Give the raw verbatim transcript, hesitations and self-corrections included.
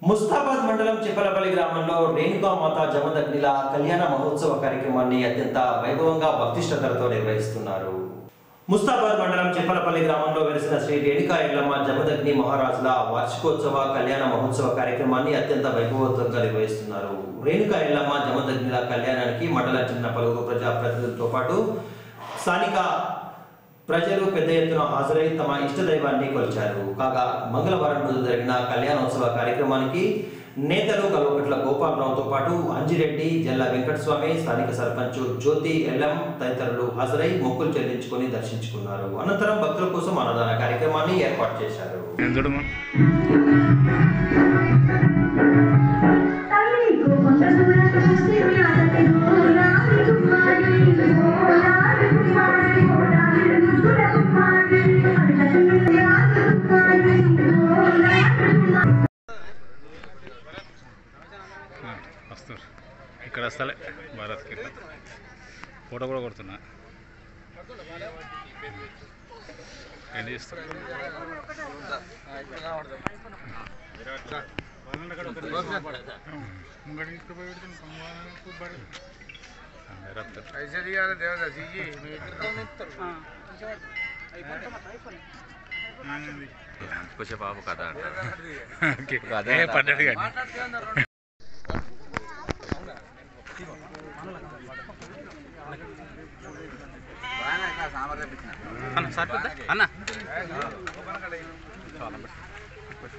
ముస్తాబాద్ మండలం చిప్పలపల్లి గ్రామంలో రేణుకామాత జమదగ్నిల కళ్యాణ మహోత్సవ కార్యక్రమాన్ని అత్యంత వైభవంగా భక్తి శ్రద్ధలతో నిర్వహిస్తున్నారు. ముస్తాబాద్ మండలం చిప్పలపల్లి గ్రామంలో వెలిసిన శ్రీ రేణుకా ఎల్లమ్మ జమదగ్ని మహారాజుల వార్షికోత్సవ కళ్యాణ మహోత్సవ కార్యక్రమాన్ని అత్యంత వైభవంతంగా నిర్వహిస్తున్నారు. రేణుకా ఎల్లమ్మ జమదగ్నిల కళ్యాణానికి మండలం చెందిన పలువురు ప్రజాప్రతినిధులతో పాటు స్థానిక ప్రజలు పెద్ద ఎత్తున హాజరై తమ ఇష్టదైవాన్ని కొలిచారు. కాగా మంగళవారం రోజు జరిగిన కళ్యాణోత్సవ కార్యక్రమానికి నేతలు కల్వకట్ల గోపాలరావుతో పాటు అంజిరెడ్డి, జల్ల వెంకటస్వామి, స్థానిక సర్పంచ్ జ్యోతి ఎల్లం తదితరులు హాజరై మొక్కులు చెల్లించుకొని దర్శించుకున్నారు. అనంతరం భక్తుల కోసం అన్నదాన కార్యక్రమాన్ని ఏర్పాటు చేశారు. ఇక్కడ వస్తలే భారత్కి ఫోటో కూడా కొడుతున్నా. ఏం చేస్తారు కొంచెం బాబు కథ పడ్డాడు కానీ అన్న